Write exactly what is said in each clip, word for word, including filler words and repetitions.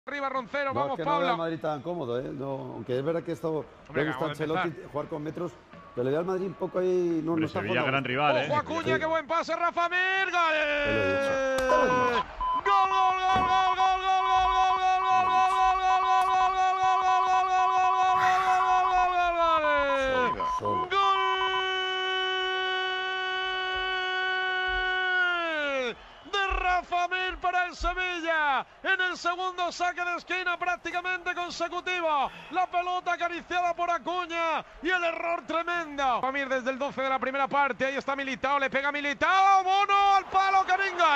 Arriba Roncero, no, vamos es que Pablo. No veo al Madrid tan cómodo, ¿eh? No, aunque es verdad que esto le gusta a Ancelotti jugar con metros, pero le veo al Madrid un poco ahí. No, Hombre, no está Sevilla, gran rival, ¿eh? Ojo Acuña, sí. qué buen pase, Rafa Mir. ¡Gol! Te lo he dicho. ¡Gol, gol, gol, gol, gol, gol, Solo. Rafa Mir para el Sevilla en el segundo saque de esquina prácticamente consecutivo, la pelota acariciada por Acuña y el error tremendo. Rafa Mir desde el doce de la primera parte, ahí está Militao, le pega Militao, Bono al palo, Caminga.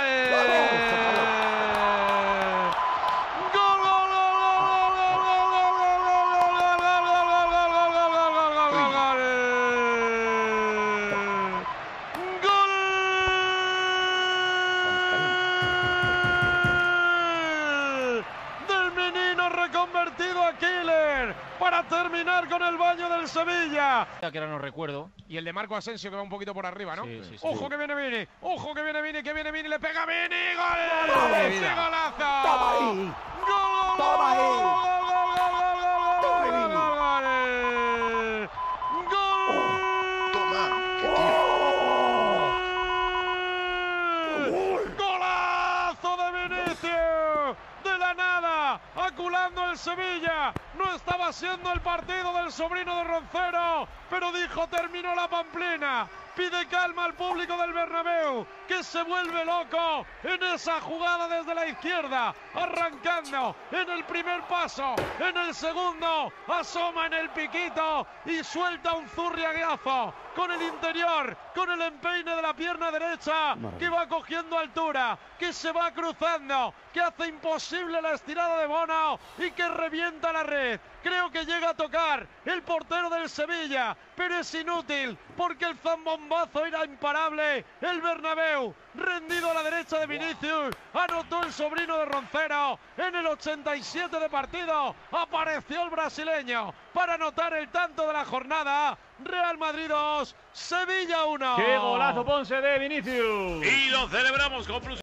Reconvertido a Killer para terminar con el baño del Sevilla. Que ahora no recuerdo. Y el de Marco Asensio que va un poquito por arriba, ¿no? Sí, sí, sí. Ojo que viene Vini, ojo que viene Vini, que viene Vini, le pega Vini, ¡gol! ¡Qué golazo! ¡Toma ahí! ¡Gol! ¡Toma ahí! Aculando el Sevilla, no estaba siendo el partido del sobrino de Roncero, pero dijo terminó la pamplina, pide calma al público del Bernabéu, que se vuelve loco en esa jugada desde la izquierda, arrancando en el primer paso, en el segundo, asoma en el piquito y suelta un zurriagazo con el interior, con el empeine de la pierna derecha, que va cogiendo altura, que se va cruzando, que hace imposible la estirada de Bono y que revienta la red. Creo que llega a tocar el portero del Sevilla, pero es inútil porque el zambombazo era imparable. El Bernabéu, rendido a la derecha de Vinicius, anotó el sobrino de Roncero en el ochenta y siete de partido. Apareció el brasileño para anotar el tanto de la jornada. Real Madrid dos, Sevilla uno. ¡Qué golazo, Ponce, de Vinicius! Y lo celebramos con plus.